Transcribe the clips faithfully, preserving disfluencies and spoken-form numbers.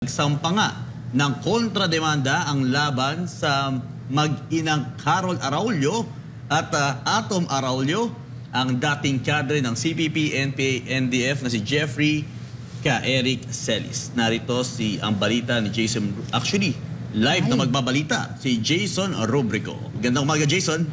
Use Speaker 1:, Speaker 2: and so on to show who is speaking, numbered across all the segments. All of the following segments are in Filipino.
Speaker 1: nagsampa nga ng kontrademanda ang laban sa mag-inang Carol Araulio at uh, Atom Araulio, ang dating kadre ng C P P, N P A, N D F na si Jeffrey Ka Eric Celis. Narito si ang balita ni Jason. Actually, live Ay. na magbabalita si Jason Rubrico. Gandang umaga, Jason.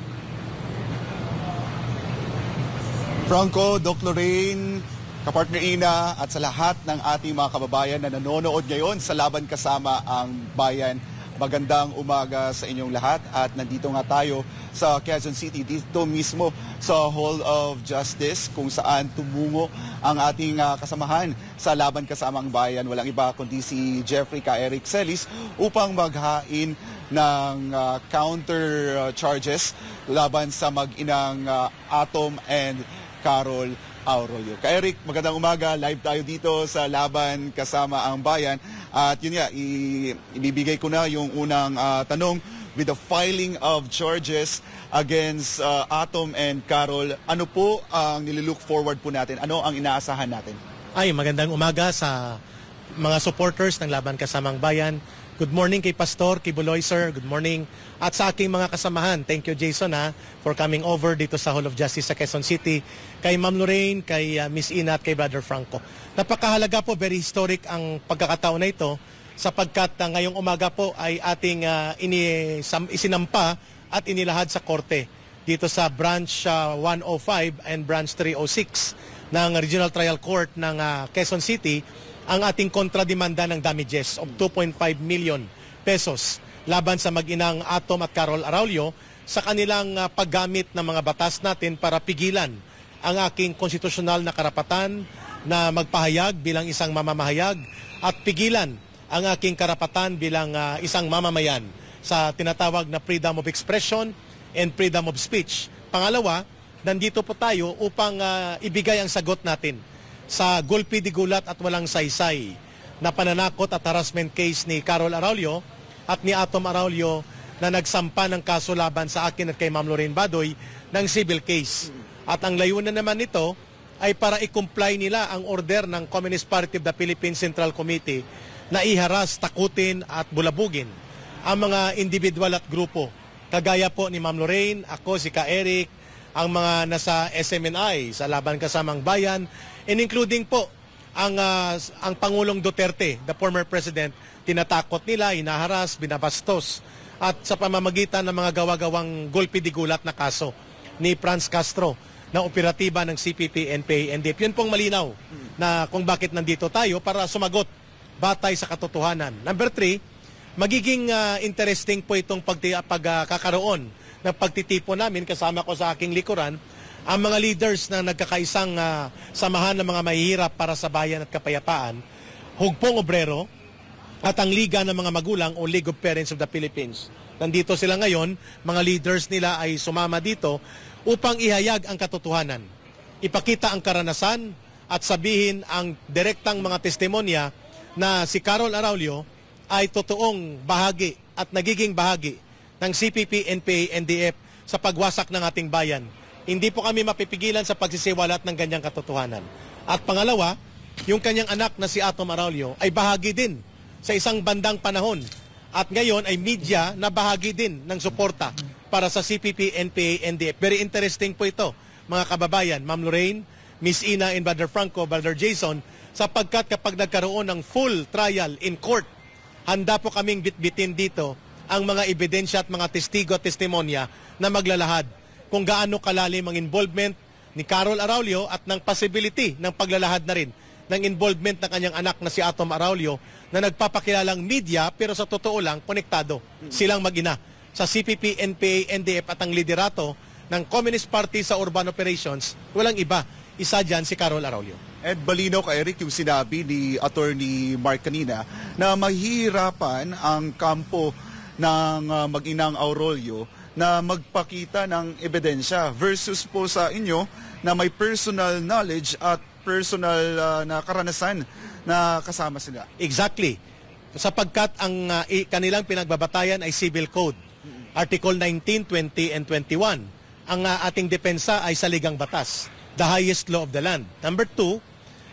Speaker 2: Franco, Doc Lorraine, kapartner Ina, at sa lahat ng ating mga kababayan na nanonood ngayon sa Laban Kasama ang Bayan. Magandang umaga sa inyong lahat at nandito nga tayo sa Quezon City, dito mismo sa Hall of Justice kung saan tumungo ang ating uh, kasamahan sa Laban Kasama ang Bayan. Walang iba kundi si Jeffrey Ka Eric Celis upang maghain ng uh, counter uh, charges laban sa mag-inang uh, Atom and Carol Araulio. Ka Eric, magandang umaga. Live tayo dito sa Laban Kasama ang Bayan. At yun nga, ibibigay ko na yung unang uh, tanong. With the filing of charges against uh, Atom and Carol, ano po ang nililook forward po natin? Ano ang inaasahan natin?
Speaker 3: Ay, magandang umaga sa mga supporters ng Laban Kasamang Bayan. Good morning kay Pastor, kay Buloy sir, good morning. At sa aking mga kasamahan, thank you Jason ha, for coming over dito sa Hall of Justice sa Quezon City. Kay Ma'am Lorraine, kay uh, Miss Ina at kay Brother Franco. Napakahalaga po, very historic ang pagkakataon na ito sapagkat uh, ngayong umaga po ay ating uh, ini, sam, isinampa at inilahad sa korte dito sa Branch uh, one oh five and Branch three oh six ng Regional Trial Court ng uh, Quezon City ang ating kontrademanda ng damages of two point five million pesos laban sa mag-inang Atom at Carol Araulio sa kanilang uh, paggamit ng mga batas natin para pigilan ang aking konstitusyonal na karapatan na magpahayag bilang isang mamamahayag at pigilan ang aking karapatan bilang uh, isang mamamayan sa tinatawag na freedom of expression and freedom of speech. Pangalawa, nandito po tayo upang uh, ibigay ang sagot natin sa gulpi di gulat at walang saysay na pananakot at harassment case ni Carol Araulio at ni Atom Araulio na nagsampa ng kaso laban sa akin at kay Ma'am Lorraine Badoy ng civil case. At ang layunan naman nito ay para i-comply nila ang order ng Communist Party of the Philippines Central Committee na iharas, takutin at bulabugin ang mga individual at grupo. Kagaya po ni Ma'am Lorraine, ako, si Ka Eric, ang mga nasa S M N I sa Laban Kasamang Bayan, and including po ang, uh, ang Pangulong Duterte, the former president, tinatakot nila, inaharas, binabastos, at sa pamamagitan ng mga gawa-gawang gulpi di gulat na kaso ni Franz Castro na operatiba ng C P P, N P A, N D F. Yun pong malinaw na kung bakit nandito tayo para sumagot batay sa katotohanan. Number three, magiging uh, interesting po itong pagkakaroon uh, ng pagtitipo namin kasama ko sa aking likuran ang mga leaders na nagkakaisang uh, samahan ng mga mahihirap para sa bayan at kapayapaan, Hugpong Obrero at ang Liga ng mga Magulang o League of Parents of the Philippines. Nandito sila ngayon, mga leaders nila ay sumama dito upang ihayag ang katotohanan, ipakita ang karanasan at sabihin ang direktang mga testimonya na si Carol Araulio ay totoong bahagi at nagiging bahagi ng C P P, N P A, N D F sa pagwasak ng ating bayan. Hindi po kami mapipigilan sa pagsisiwalat ng ganyang katotohanan. At pangalawa, yung kanyang anak na si Atom Araulio ay bahagi din sa isang bandang panahon at ngayon ay media na bahagi din ng suporta para sa C P P, N P A, N D F. Very interesting po ito, mga kababayan, Ma'am Lorraine, Miss Ina, and Brother Franco, Brother Jason, sapagkat kapag nagkaroon ng full trial in court, handa po kaming bitbitin dito ang mga ebidensya at mga testigo at testimonya na maglalahad kung gaano kalalim ang involvement ni Carol Araulio at ng possibility ng paglalahad na rin ng involvement ng kanyang anak na si Atom Araulio na nagpapakilalang media pero sa totoo lang konektado silang mag-ina sa C P P, N P A, N D F at ang liderato ng Communist Party sa urban operations. Walang iba, isa dyan si Carol Araulio.
Speaker 2: Ed Balino, ka Eric, yung sinabi ni Attorney Mark kanina na mahihirapan ang kampo ng uh, mag-inang Araulio na magpakita ng ebidensya versus po sa inyo na may personal knowledge at personal uh, na karanasan na kasama sila.
Speaker 3: Exactly. Sapagkat ang uh, kanilang pinagbabatayan ay civil code. Article nineteen, twenty, and twenty-one. Ang uh, ating depensa ay saligang batas. The highest law of the land. Number two,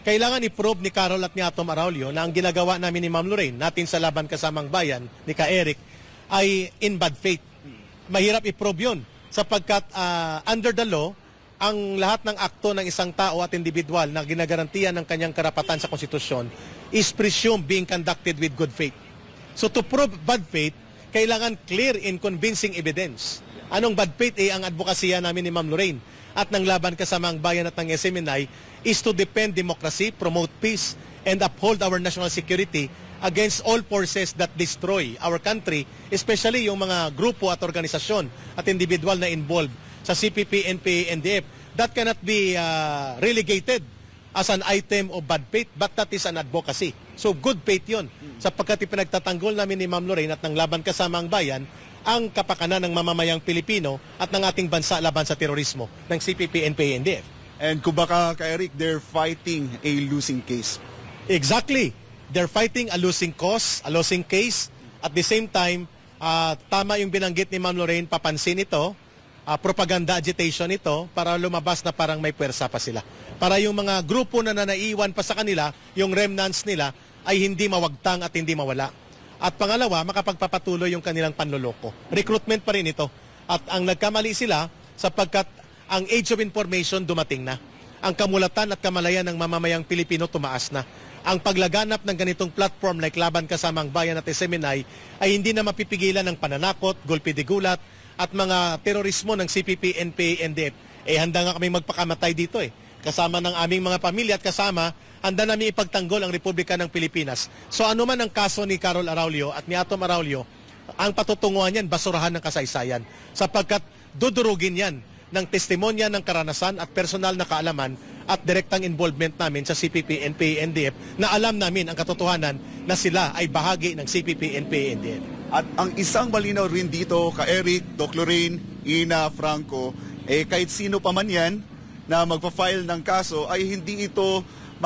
Speaker 3: kailangan i-probe ni Carol at ni Atom Araulio na ang ginagawa namin ni Ma'am Lorraine, natin sa Laban Kasamang Bayan, ni Ka Eric, ay in bad faith. Mahirap i-probe yun sapagkat uh, under the law, ang lahat ng akto ng isang tao at individual na ginagarantiyan ng kanyang karapatan sa konstitusyon is presumed being conducted with good faith. So to prove bad faith, kailangan clear and convincing evidence. Anong bad faith? Eh, ang advokasya namin ni Ma'am Lorraine at ng Laban Kasamang Bayan at ng S M N I is to defend democracy, promote peace, and uphold our national security against all forces that destroy our country, especially yung mga grupo at organisasyon at individual na involved sa C P P, N P A, N D F. That cannot be uh, relegated as an item of bad faith, but that is an advocacy. So good faith yun. Sapagkat ipinagtatanggol namin ni Ma'am Lorraine at ng Laban Kasamang Bayan ang kapakanan ng mamamayang Pilipino at ng ating bansa laban sa terorismo ng C P P, N P A, N D F.
Speaker 2: And kung baka, Ka Eric, they're fighting a losing case.
Speaker 3: Exactly. They're fighting a losing cause, a losing case. At the same time, uh, tama yung binanggit ni Ma'am Lorraine, papansin ito, Uh, propaganda agitation ito para lumabas na parang may pwersa pa sila. Para yung mga grupo na nanaiwan pa sa kanila, yung remnants nila, ay hindi mawagtang at hindi mawala. At pangalawa, makapagpapatuloy yung kanilang panloloko. Recruitment pa rin ito. At ang nagkamali sila sapagkat ang age of information dumating na. Ang kamulatan at kamalayan ng mamamayang Pilipino tumaas na. Ang paglaganap ng ganitong platform like Laban Kasamang Bayan at S M N I ay hindi na mapipigilan ng pananakot, gulpi de gulat, at mga terorismo ng C P P, N P A, N D F. Eh, handa nga kami magpakamatay dito eh. Kasama ng aming mga pamilya at kasama, handa namin ipagtanggol ang Republika ng Pilipinas. So ano man ang kaso ni Carol Araulio at ni Atom Araulio, ang patutunguhan yan, basurahan ng kasaysayan. Sapagkat dudurugin yan ng testimonya ng karanasan at personal na kaalaman at direktang involvement namin sa C P P, N P A, N D F na alam namin ang katotohanan na sila ay bahagi ng C P P, N P A, N D F.
Speaker 2: At ang isang malinaw rin dito, Ka Eric, Doc Lorraine, Ina, Franco, eh kahit sino pa man yan na magpa-file ng kaso ay hindi ito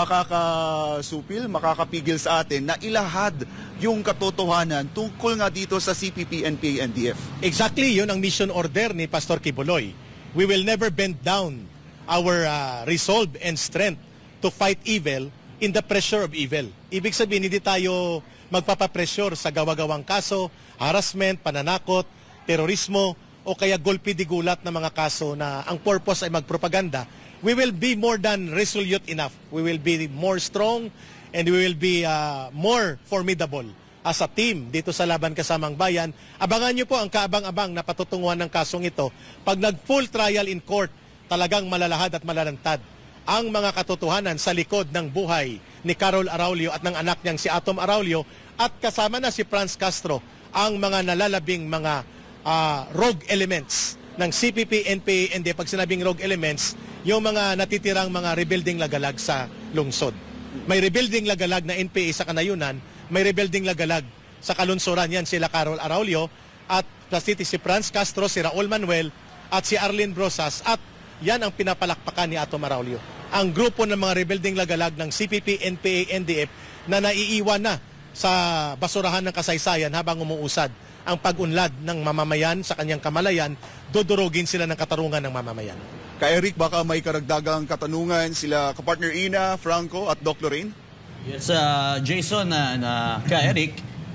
Speaker 2: makakasupil, makakapigil sa atin na ilahad yung katotohanan tungkol nga dito sa C P P, N P A, N D F.
Speaker 3: Exactly, yun ang mission order ni Pastor Kibuloy. We will never bend down our uh, resolve and strength to fight evil in the pressure of evil. Ibig sabihin, hindi tayo magpapapressure sa gawa-gawang kaso, harassment, pananakot, terorismo, o kaya golpe di gulat na mga kaso na ang purpose ay magpropaganda. We will be more than resolute enough. We will be more strong and we will be uh, more formidable as a team dito sa Laban Kasamang Bayan. Abangan nyo po ang kaabang-abang na patutunguhan ng kasong ito. Pag nag-full trial in court, talagang malalahad at malalantad ang mga katotohanan sa likod ng buhay ni Carol Araulio at ng anak niyang si Atom Araulio at kasama na si Franz Castro ang mga nalalabing mga uh, rogue elements ng C P P, N P A, N D F. Pag sinabing rogue elements, yung mga natitirang mga rebuilding lagalag sa lungsod. May rebuilding lagalag na N P A sa Kanayunan, may rebuilding lagalag sa Kalunsuran. Yan sila Carol Araulio at si Franz Castro, si Raul Manuel at si Arlene Brosas at yan ang pinapalakpakan ni Atom Araulio. Ang grupo ng mga rebuilding lagalag ng C P P, N P A, N D F na naiiwan na sa basurahan ng kasaysayan habang umuusad ang pag-unlad ng mamamayan sa kanyang kamalayan, dudurugin sila ng katarungan ng mamamayan.
Speaker 2: Ka Eric, baka may karagdagang katanungan sila kapartner Ina, Franco at Doc Lorraine?
Speaker 1: Yes, uh, Jason na uh, Ka Eric,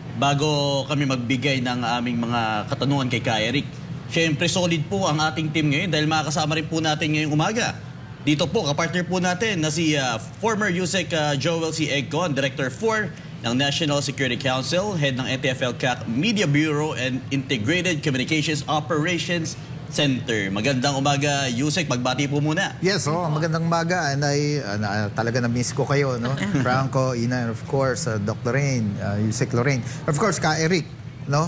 Speaker 1: bago kami magbigay ng aming mga katanungan kay Ka Eric, syempre solid po ang ating team ngayon dahil makakasama rin po natin ngayong umaga. Dito po, kapartner po natin na si uh, former U S E C uh, Joel C. Egcon, Director four ng National Security Council, Head ng N T F L C A C Media Bureau and Integrated Communications Operations Center. Magandang umaga, U S E C. Magbati po muna.
Speaker 4: Yes, oh, magandang umaga. And I, uh, talaga na-miss ko kayo, no? Franco, Ina, and of course, uh, Doc Lorraine, uh, U S E C Lorraine. Of course, Ka Eric, no?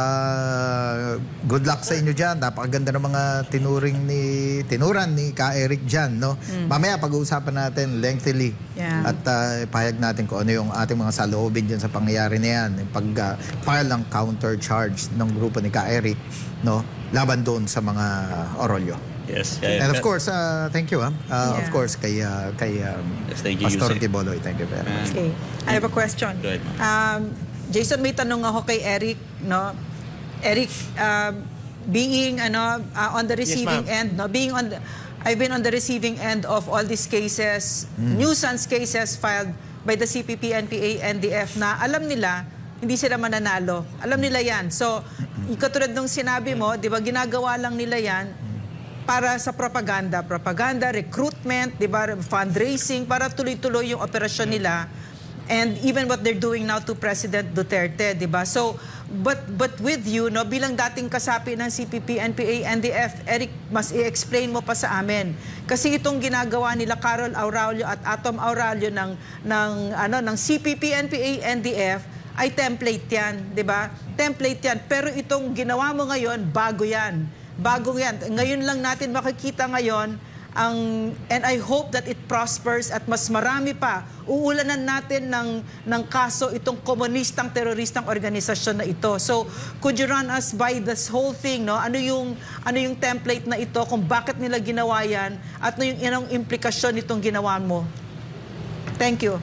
Speaker 4: Uh, good luck sa inyo dyan. Napakaganda ng mga tinuring ni, tinuran ni Ka Eric dyan, no? Mm. Mamaya pag-uusapan natin lengthily.
Speaker 5: Yeah.
Speaker 4: At uh, pahayag natin kung ano yung ating mga saloobin dyan sa pangyayari na yan. Pag-file uh, ng counter-charge ng grupo ni Ka Eric, no? Laban doon sa mga Arroyo.
Speaker 1: Yes.
Speaker 4: And of course, uh, thank you. Uh, uh,
Speaker 5: Yeah.
Speaker 4: Of course, kay, uh, kay um,
Speaker 1: Yes, thank you,
Speaker 4: Pastor
Speaker 1: Yusek.
Speaker 4: Tiboloy. Thank you very much.
Speaker 5: Okay. I have a question.
Speaker 1: Go ahead,
Speaker 5: Um, Jason, may tanong ako kay Eric, no? Eric, um, being ano uh, on the receiving
Speaker 3: Yes,
Speaker 5: end, no? Being on the, I've been on the receiving end of all these cases, nuisance cases filed by the C P P, N P A, N D F na alam nila hindi sila mananalo. Alam nila yan. So, katulad nung sinabi mo, di ba, ginagawa lang nila yan para sa propaganda. Propaganda, recruitment, di ba, fundraising, para tuloy-tuloy yung operasyon nila. And even what they're doing now to President Duterte, di ba? So, but but with you, no, bilang dating kasapi ng C P P, N P A, N D F, Eric, mas i-explain mo pa sa amin. Kasi itong ginagawa nila Carol Aurelio at Atom Aurelio ng ng ano ng C P P, N P A, N D F ay template yan, di ba? Template yan. Pero itong ginawa mo ngayon, bago yan. Bago yan. Ngayon lang natin makikita ngayon ang, and I hope that it prospers at mas marami pa. Uulanan natin ng, ng kaso itong komunistang, teroristang organisasyon na ito. So, could you run us by this whole thing, no? Ano yung, ano yung template na ito, kung bakit nila ginawa yan, at ano yung inang implikasyon nitong ginawa mo? Thank you.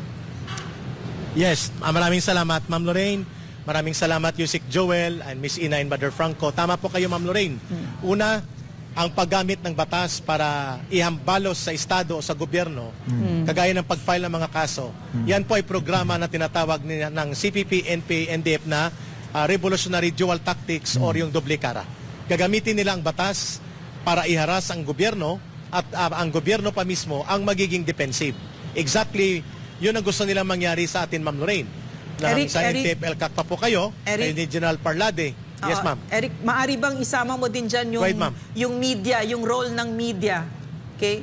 Speaker 3: Yes, ah, maraming salamat, Ma'am Lorraine. Maraming salamat, Yusik Joel and Miss Ina and Brother Franco. Tama po kayo, Ma'am Lorraine. Una, ang paggamit ng batas para ihambalos sa Estado o sa gobyerno, mm. kagaya ng pag-file ng mga kaso, mm. yan po ay programa na tinatawag ni, ng C P P, N P A, N D F na uh, Revolutionary Dual Tactics mm. or yung doble kara. Gagamitin nila ang batas para iharas ang gobyerno at uh, ang gobyerno pa mismo ang magiging defensive. Exactly, yun ang gusto nilang mangyari sa atin, Ma'am Lorraine. Na
Speaker 5: Eric,
Speaker 3: sa
Speaker 5: Eric,
Speaker 3: N T F L C A C pa po kayo,
Speaker 5: Eric,
Speaker 3: ni General Parlade. Yes, ma'am.
Speaker 5: Uh, Eric, maari bang isama mo din dyan yung,
Speaker 3: Right,
Speaker 5: yung media, yung role ng media? Okay?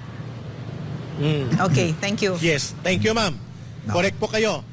Speaker 3: Mm.
Speaker 5: Okay, thank you.
Speaker 3: Yes, thank you, ma'am.
Speaker 4: No.
Speaker 3: Correct po kayo.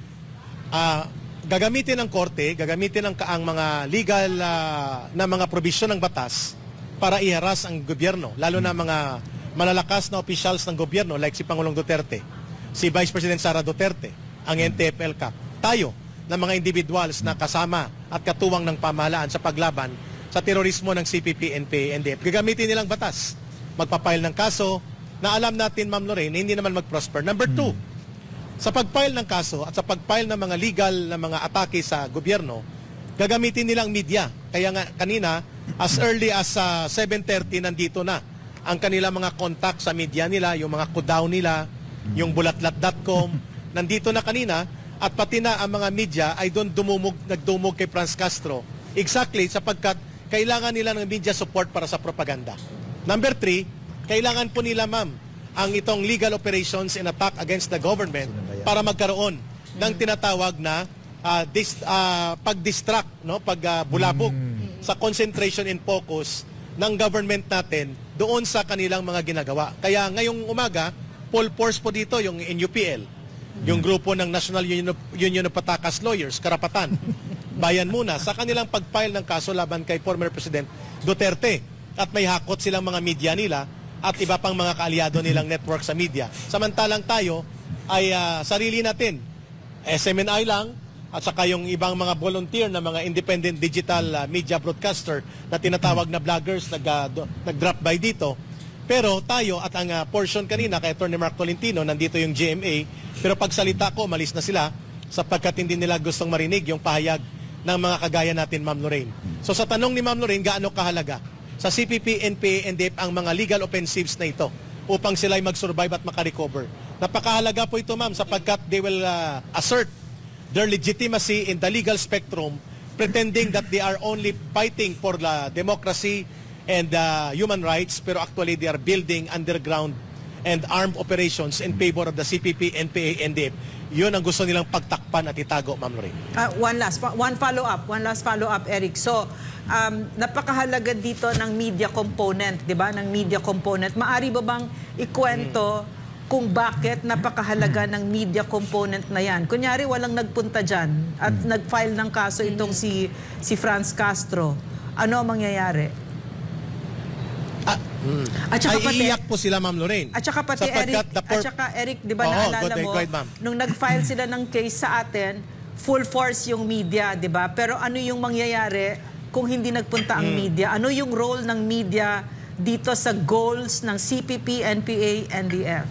Speaker 3: Uh, gagamitin ng korte, gagamitin ng ang mga legal uh, na mga probisyon ng batas para iharas ang gobyerno, lalo na mga malalakas na officials ng gobyerno like si Pangulong Duterte, si Vice President Sara Duterte, ang N T F L C A C, tayo, ng mga individuals na kasama at katuwang ng pamahalaan sa paglaban sa terorismo ng C P P, N P A, N D F. Gagamitin nilang batas. Magpapile ng kaso na alam natin, Ma'am Lorraine, na hindi naman mag-prosper. Number two, sa pagpile ng kaso at sa pagpile ng mga legal na mga atake sa gobyerno, gagamitin nilang media. Kaya nga kanina, as early as uh, seven thirty, nandito na ang kanilang mga contact sa media nila, yung mga kudaw nila, yung bulatlat dot com, nandito na kanina. At pati na ang mga media ay doon dumumog, nagdumog kay Franz Castro. Exactly, sapagkat kailangan nila ng media support para sa propaganda. Number three, kailangan po nila, ma'am, ang itong legal operations in attack against the government para magkaroon ng tinatawag na uh, dis, uh, pag-distract, no? pag-bulabog uh, sa concentration and focus ng government natin doon sa kanilang mga ginagawa. Kaya ngayong umaga, full force po dito yung N U P L. Yung grupo ng National Union of, Union of Patakas Lawyers, Karapatan, Bayan Muna, sa kanilang pag-file ng kaso laban kay former President Duterte. At may hakot silang mga media nila at iba pang mga kaalyado nilang network sa media. Samantalang tayo ay uh, sarili natin, S M N I lang, at saka yung ibang mga volunteer na mga independent digital uh, media broadcaster na tinatawag na vloggers nag, uh, nag-drop by dito. Pero tayo at ang uh, portion kanina kay Attorney Mark Tolentino, nandito yung G M A, pero pagsalita ko, malis na sila sapagkat hindi nila gustong marinig yung pahayag ng mga kagaya natin, Ma'am Lorraine. So sa tanong ni Ma'am Lorraine, gaano kahalaga sa C P P, N P A, N D F ang mga legal offensives na ito upang sila ay mag-survive at makarecover? Napakahalaga po ito, ma'am, sapagkat they will uh, assert their legitimacy in the legal spectrum, pretending that they are only fighting for the democracy and uh, human rights, pero actually they are building underground and armed operations in favor of the C P P, N P A, N D F. Yun ang gusto nilang pagtakpan at itago, Ma'am Lorraine.
Speaker 5: Uh, one last, one follow-up, one last follow-up, Eric. So, um, napakahalaga dito ng media component, di ba? Ng media component. Maari ba bang ikwento hmm. kung bakit napakahalaga ng media component na yan? Kunyari, walang nagpunta dyan at hmm. nag-file ng kaso itong hmm. si, si Franz Castro. Ano ang mangyayari?
Speaker 3: Ah, mm.
Speaker 5: At saka
Speaker 3: ay
Speaker 5: pati,
Speaker 3: iiyak po sila, Ma'am Lorraine.
Speaker 5: At saka pati Eric, at saka Eric, di ba
Speaker 3: oh,
Speaker 5: naalala
Speaker 3: go,
Speaker 5: mo,
Speaker 3: go ahead,
Speaker 5: nung nag-file sila ng case sa atin, full force yung media, di ba? Pero ano yung mangyayari kung hindi nagpunta ang mm. media? Ano yung role ng media dito sa goals ng C P P, N P A, N D F?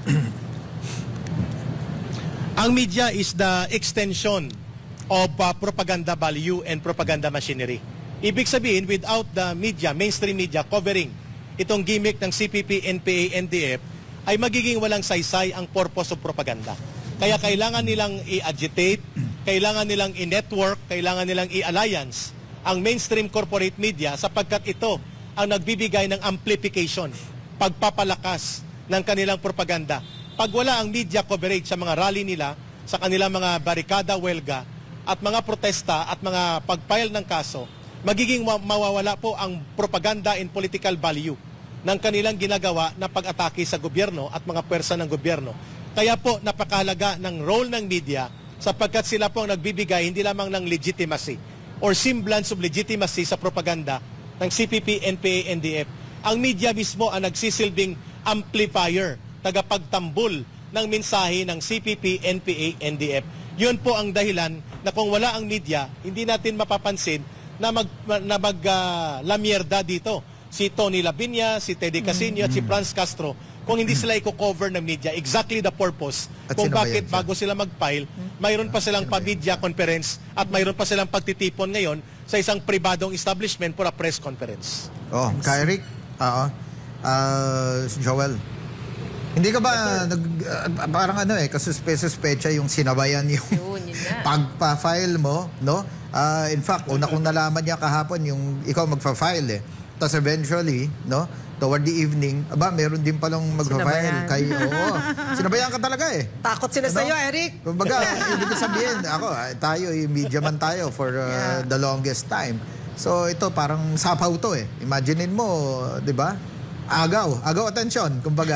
Speaker 3: Ang media is the extension of uh, propaganda value and propaganda machinery. Ibig sabihin, without the media, mainstream media covering itong gimmick ng C P P, N P A, N D F ay magiging walang saysay ang purpose of propaganda. Kaya kailangan nilang i-agitate, kailangan nilang i-network, kailangan nilang i-alliance ang mainstream corporate media sapagkat ito ang nagbibigay ng amplification, pagpapalakas ng kanilang propaganda. Pag wala ang media coverage sa mga rally nila, sa kanilang mga barikada, welga, at mga protesta at mga pag-file ng kaso, magiging mawawala po ang propaganda and political value ng kanilang ginagawa na pag-atake sa gobyerno at mga pwersa ng gobyerno. Kaya po napakahalaga ng role ng media sapagkat sila po ang nagbibigay hindi lamang ng legitimacy or semblance of legitimacy sa propaganda ng C P P, N P A, N D F. Ang media mismo ang nagsisilbing amplifier, tagapagtambol ng mensahe ng C P P, N P A, N D F. Yun po ang dahilan na kung wala ang media, hindi natin mapapansin na mag, na mag uh, lamierda dito si Tony Labiña, si Teddy Casino at si Franz Castro kung hindi sila i-cover ng media. Exactly the purpose
Speaker 4: At
Speaker 3: kung
Speaker 4: sino ba
Speaker 3: bakit
Speaker 4: yan,
Speaker 3: bago sila mag-file, mayroon pa silang pa-media conference at mayroon pa silang pagtitipon ngayon sa isang pribadong establishment for a press conference.
Speaker 4: Oh, ka Eric, oo. Ah, Joel. Hindi ka ba nag ah, parang ano eh kasuspe-suspecha yung sinabayan yung
Speaker 6: Yun, yun nga.
Speaker 4: pagpa-file mo, no? Ah, in fact, una kong nalaman niya kahapon yung ikaw magfa-file eh. Tapos eventually, no? Toward the evening, aba, meron din palang magpa-file
Speaker 5: Sinabayan.
Speaker 4: kay oo. Sinabayan ka talaga eh.
Speaker 5: Takot sila
Speaker 4: Ano?
Speaker 5: sa iyo, Eric.
Speaker 4: Kumbaga, ibig ko sabihin, ako, ah, tayo, yung media man tayo for uh,
Speaker 5: Yeah.
Speaker 4: the longest time. So ito, parang sapaw to eh. Imaginein mo, di ba? Agaw, agaw atensyon, kumbaga.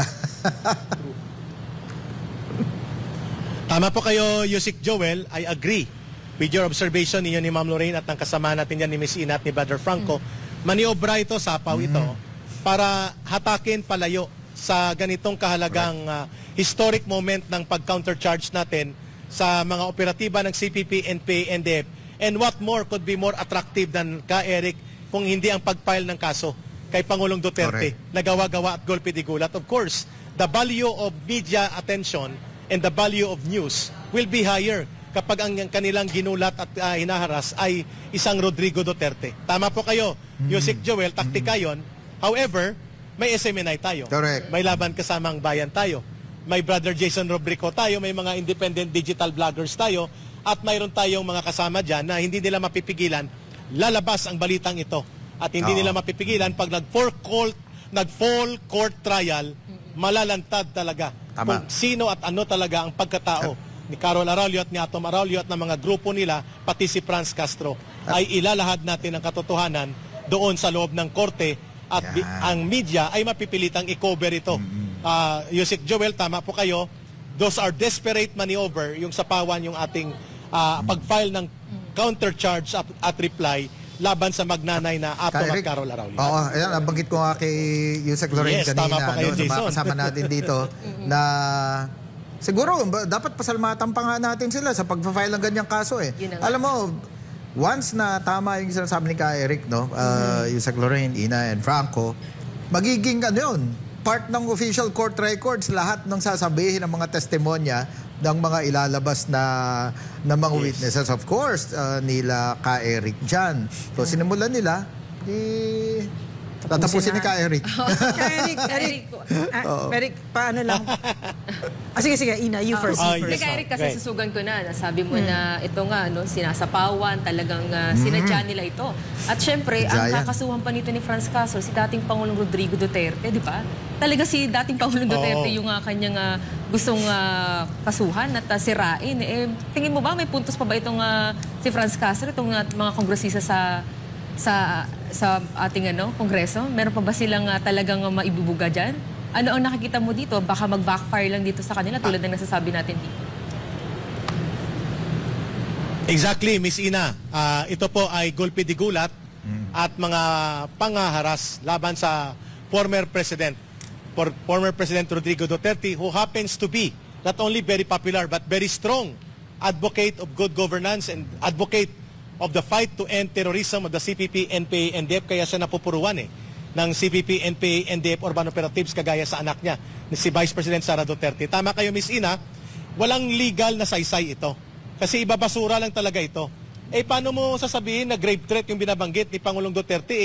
Speaker 3: Tama po kayo, Yusik Joel. I agree with your observation ninyo ni Ma'am Lorraine at ng kasama natin yan ni Miss Ina at ni Brother Franco. Maniobra ito, sapaw ito, para hatakin palayo sa ganitong kahalagang uh, historic moment ng pag-countercharge natin sa mga operatiba ng C P P, N P A, N D F. And what more could be more attractive than ka, Eric, kung hindi ang pag-file ng kaso kay Pangulong Duterte
Speaker 4: Correct.
Speaker 3: na gawa-gawa at golpe de gulat. Of course, the value of media attention and the value of news will be higher kapag ang kanilang ginulat at uh, hinaharas ay isang Rodrigo Duterte. Tama po kayo, Yusik Joel, taktika yon. However, may S M N I tayo.
Speaker 4: Correct.
Speaker 3: May Laban Kasamang Bayan tayo. May Brother Jason Robrico tayo. May mga independent digital vloggers tayo. At mayroon tayong mga kasama dyan na hindi nila mapipigilan. Lalabas ang balitang ito. At hindi
Speaker 4: Oo.
Speaker 3: nila mapipigilan pag nag-full court, nag-full court trial, malalantad talaga
Speaker 4: Tama.
Speaker 3: kung sino at ano talaga ang pagkatao ni Carol Araulio at ni Atom Araulio at ng mga grupo nila, pati si Franz Castro, ay ilalahad natin ang katotohanan doon sa loob ng korte at bi-
Speaker 4: Yan.
Speaker 3: ang media ay mapipilitang i-cover ito. Ah, Yusik Joel, tama po kayo. Those are desperate maneuver, yung sapawan, yung ating ah, pag-file ng countercharge at, at reply laban sa magnanay na Atom at
Speaker 4: Ka-Eric.
Speaker 3: Carol Araulio.
Speaker 4: Oo, ayan, nabanggit ko nga kay Yusek Lorraine
Speaker 3: Yes,
Speaker 4: kanina,
Speaker 3: tama pa kayo,
Speaker 4: no, sa mga
Speaker 3: Jason.
Speaker 4: kasama natin dito, na siguro ba- dapat pasalamatan pa nga natin sila sa pag-file ng ganyang kaso eh.
Speaker 6: Yun na nga.
Speaker 4: Alam mo, once na tama yung sinasabi ni Ka Eric, no, uh, Yusek Lorraine, Ina, and Franco, magiging ano yun, part ng official court records, lahat ng sasabihin ng mga testimonya ng mga ilalabas na ng mga
Speaker 3: Yes.
Speaker 4: witnesses, of course, uh, nila Ka Eric dyan. So sinimulan nila, eh, tatapusin ni Ka Eric.
Speaker 5: Kaya Eric, Eric, ah, Eric, paano lang? Ah, sige, sige, Ina, you first.
Speaker 3: Ah,
Speaker 5: you
Speaker 3: yes.
Speaker 5: first.
Speaker 6: Teka, Eric, kasi
Speaker 3: Right.
Speaker 6: susugan ko na. Nasabi mo na ito nga, no, sinasapawan, talagang uh, sinadya nila ito. At syempre, ang
Speaker 4: Giant.
Speaker 6: kakasuhan pa nito ni Franz Castro, si dating Pangulong Rodrigo Duterte, di ba? Talaga si dating Pangulong Duterte
Speaker 3: Oo.
Speaker 6: yung uh, kanyang uh, gustong uh, kasuhan at uh, sirain. Eh, tingin mo ba may puntos pa ba itong uh, si Franz Castro, itong uh, mga kongresista sa sa sa ating ano, kongreso? Meron pa ba silang uh, talagang uh, maibubuga diyan? Ano ang nakikita mo dito? Baka mag-backfire lang dito sa kanila tulad ng nasasabi natin dito.
Speaker 3: Exactly, Miss Ina. Ah, ito po ay golpe de gulat at mga pangaharas laban sa former President, for, former President Rodrigo Duterte, who happens to be not only very popular but very strong advocate of good governance and advocate of the fight to end terrorism of the C P P, N P A, N D F. Kaya siya napupuruan eh ng C P P, N P A, N D F Urban Operatives kagaya sa anak niya, ni si Vice President Sara Duterte. Tama kayo, Miss Ina, walang legal na saysay ito. Kasi ibabasura lang talaga ito. Eh, paano mo sasabihin na grave threat yung binabanggit ni Pangulong Duterte? Eh,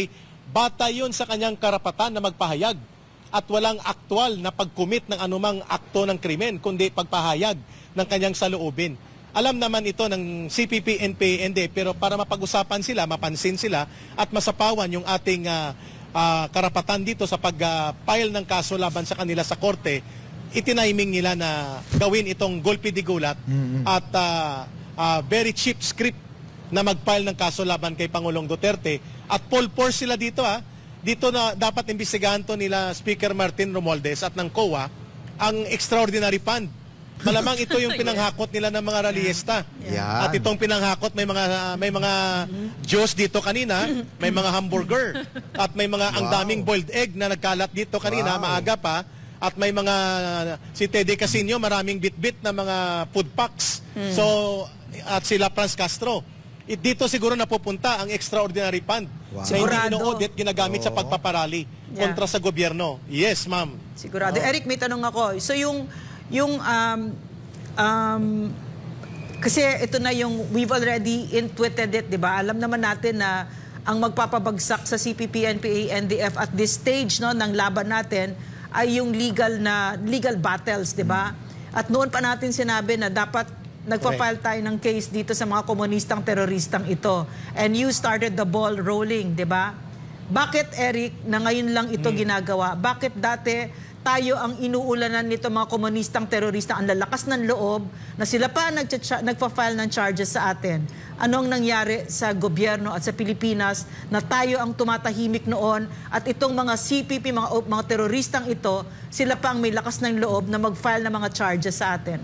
Speaker 3: Bata yun sa kanyang karapatan na magpahayag at walang aktwal na pagkumit ng anumang akto ng krimen, kundi pagpahayag ng kanyang saloobin. Alam naman ito ng C P P, N P A, N D F, pero para mapag-usapan sila, mapansin sila, at masapawan yung ating uh, uh, karapatan dito sa pag-file uh, ng kaso laban sa kanila sa korte, itiniming nila na gawin itong golpe di gulat mm-hmm. at uh, uh, very cheap script na mag-file ng kaso laban kay Pangulong Duterte. At full force sila dito ha. Dito na dapat imbestigahan to nila Speaker Martin Romualdez at ng C O A ang extraordinary fund. Malamang ito yung pinanghakot nila ng mga rallyesta.
Speaker 4: Yeah.
Speaker 3: At itong pinanghakot may mga may mga Diyos dito kanina, may mga hamburger at may mga ang
Speaker 4: Wow.
Speaker 3: daming boiled egg na nagkalat dito kanina,
Speaker 4: Wow.
Speaker 3: maaga pa. At may mga, si Tede Casino, maraming bit-bit na mga food packs.
Speaker 5: Hmm.
Speaker 3: So, at sila Franz Castro. It, dito siguro napupunta ang extraordinary fund.
Speaker 4: Wow.
Speaker 3: Na hindi
Speaker 5: Sigurado.
Speaker 3: ino-audit, ginagamit sa pagpaparali
Speaker 5: Yeah.
Speaker 3: kontra sa gobyerno. Yes, ma'am.
Speaker 5: Sigurado. Eric, may tanong ako. So yung yung um, um, kasi ito na yung we've already intuited it, 'di ba? Alam naman natin na ang magpapabagsak sa C P P, N P A, N D F at this stage no ng laban natin ay yung legal na legal battles, 'di ba? At noon pa natin sinabi na dapat nagpa-file tayo ng case dito sa mga komunistang teroristang ito. And you started the ball rolling, 'di ba? Bakit, Eric, na ngayon lang ito ginagawa? Bakit dati tayo ang inuulanan nito mga komunistang terorista, ang lalakas ng loob, na sila pa nagpa-file ng charges sa atin? Ano ang nangyari sa gobyerno at sa Pilipinas na tayo ang tumatahimik noon at itong mga C P P, mga, mga teroristang ito, sila pa ang may lakas ng loob na mag-file ng mga charges sa atin?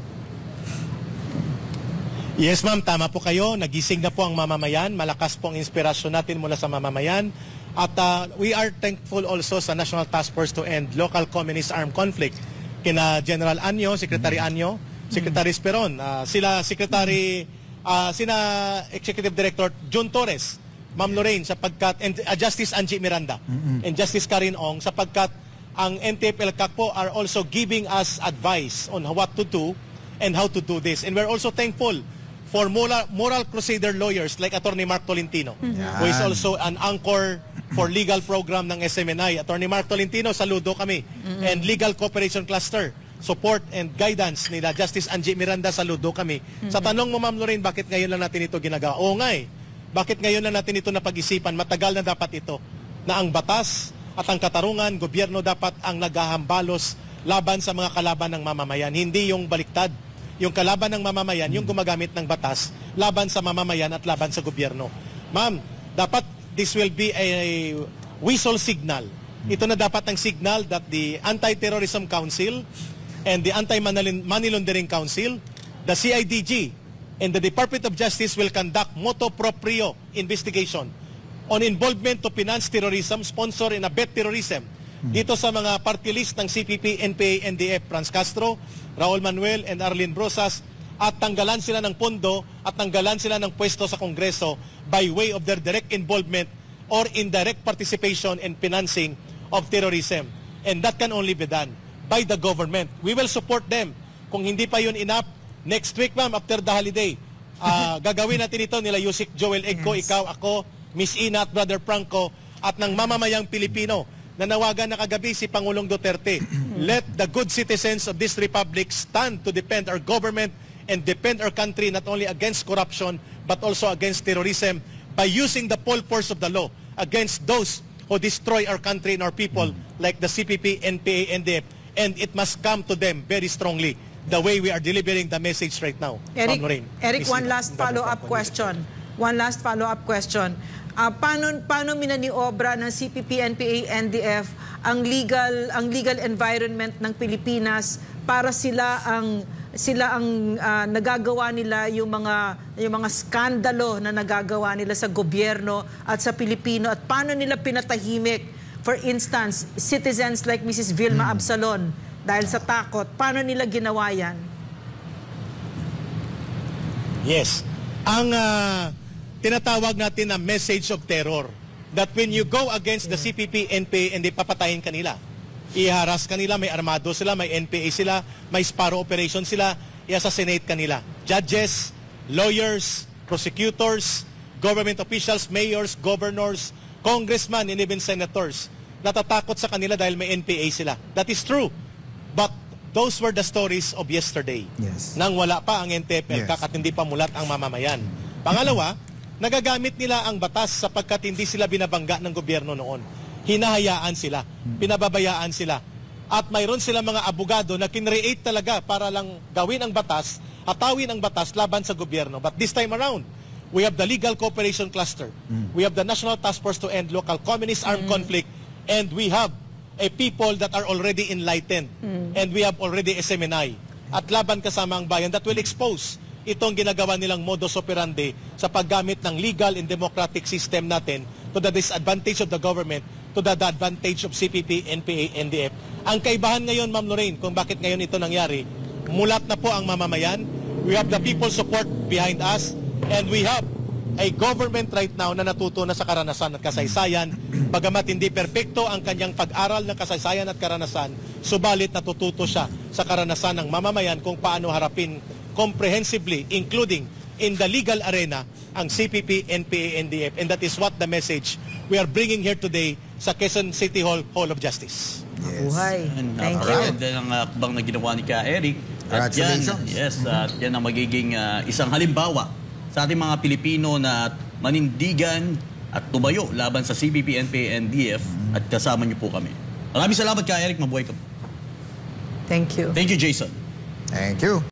Speaker 3: Yes, ma'am, tama po kayo. Nagising na po ang mamamayan. Malakas po ang inspirasyon natin mula sa mamamayan. At uh, we are thankful also sa National Task Force to End Local Communist Armed Conflict. Kina General Anyo, Secretary Anyo, Secretary Esperon, uh, sila Secretary, uh, sina Executive Director Jun Torres, Ma'am Lorraine, sapagkat, and uh, Justice Angie Miranda, and Justice Karin Ong, sapagkat ang N T F L C A C po are also giving us advice on what to do and how to do this. And we're also thankful for moral, moral crusader lawyers like Attorney Mark Tolentino,
Speaker 4: Yan.
Speaker 3: who is also an anchor for legal program ng S M N I. Attorney Mark Tolentino, saludo kami. Mm-hmm. And Legal Cooperation Cluster, support and guidance nila Justice Angie Miranda, saludo kami. Mm-hmm. Sa tanong mo, Ma'am Lorraine, bakit ngayon lang natin ito ginagawa? Oo nga eh. Bakit ngayon lang natin ito napag-isipan? Matagal na dapat ito. Na ang batas at ang katarungan, gobyerno dapat ang naghahambalos laban sa mga kalaban ng mamamayan. Hindi yung baliktad. Yung kalaban ng mamamayan, yung gumagamit ng batas, laban sa mamamayan at laban sa gobyerno. Ma'am, dapat this will be a whistle signal. Ito na dapat ang signal that the Anti-Terrorism Council and the Anti-Money Laundering Council, the C I D G, and the Department of Justice will conduct motu proprio investigation on involvement to finance terrorism, sponsor and abet terrorism. Dito sa mga party list ng C P P, N P A, N D F, Franz Castro, Raul Manuel, and Arlene Brosas, at tanggalan sila ng pondo at tanggalan sila ng pwesto sa Kongreso by way of their direct involvement or indirect participation in financing of terrorism. And that can only be done by the government. We will support them. Kung hindi pa yun enough, next week, ma'am, after the holiday, uh, gagawin natin ito nila Yusik Joel Egco, yes. Ikaw, ako, Miss Ina at Brother Franco, at ng mamamayang Pilipino. Nanawagan na kagabi si Pangulong Duterte. Let the good citizens of this republic stand to defend our government and defend our country not only against corruption but also against terrorism by using the full force of the law against those who destroy our country and our people like the C P P, N P A, N D F. And it must come to them very strongly the way we are delivering the message right now.
Speaker 5: Eric,
Speaker 3: Lorraine,
Speaker 5: Eric
Speaker 3: Miss
Speaker 5: one
Speaker 3: Ina,
Speaker 5: last
Speaker 3: Brother
Speaker 5: follow-up
Speaker 3: Franco,
Speaker 5: question. One last follow-up question. Uh, paano paano minaniobra ng C P P, N P A, N D F ang legal ang legal environment ng Pilipinas para sila ang sila ang uh, nagagawa nila yung mga yung mga skandalo na nagagawa nila sa gobyerno at sa Pilipino, at paano nila pinatahimik, for instance, citizens like Missus Vilma Absalon dahil sa takot? Paano nila ginawa yan?
Speaker 3: Yes. Ang uh, tinatawag natin na message of terror, that when you go against the C P P, N P A, hindi papatayin kanila. Iharas kanila, may armado sila, may N P A sila, may Sparrow operation sila, i-assassinate kanila. Judges, lawyers, prosecutors, government officials, mayors, governors, congressman and even senators natatakot sa kanila dahil may N P A sila. That is true. But those were the stories of yesterday.
Speaker 4: Yes.
Speaker 3: Nang wala pa ang N T F L
Speaker 4: Yes.
Speaker 3: at hindi pa mulat ang mamamayan. Pangalawa, nagagamit nila ang batas sapagkat hindi sila binabangga ng gobyerno noon. Hinahayaan sila, pinababayaan sila. At mayroon sila mga abogado na kinreate talaga para lang gawin ang batas, hatawin ang batas laban sa gobyerno. But this time around, we have the Legal Cooperation Cluster. We have the National Task Force to End Local Communist Armed Conflict. And we have a people that are already enlightened. And we have already S M N I. At laban kasama ang bayan that will expose itong ginagawa nilang modus operandi sa paggamit ng legal and democratic system natin to the disadvantage of the government, to the advantage of C P P, N P A, N D F. Ang kaibahan ngayon, Ma'am Lorraine, kung bakit ngayon ito nangyari, mulat na po ang mamamayan. We have the people support behind us, and we have a government right now na natuto na sa karanasan at kasaysayan. Bagamat hindi perpekto ang kanyang pag-aral ng kasaysayan at karanasan, subalit natututo siya sa karanasan ng mamamayan kung paano harapin comprehensively, including in the legal arena, ang C P P, N P A, N D F. And that is what the message we are bringing here today sa Quezon City Hall, Hall of Justice.
Speaker 5: Buhay. Thank you.
Speaker 1: Napakaganda ng uh, akbang na ginawa ni Ka Eric. At yan,
Speaker 4: Congratulations.
Speaker 1: yes, at yan ang magiging uh, isang halimbawa sa ating mga Pilipino na manindigan at tumayo laban sa C P P, N P A, N D F at kasama niyo po kami. Maraming salamat Ka Eric, mabuhay ka po.
Speaker 5: Thank you.
Speaker 1: Thank you, Jason.
Speaker 4: Thank you.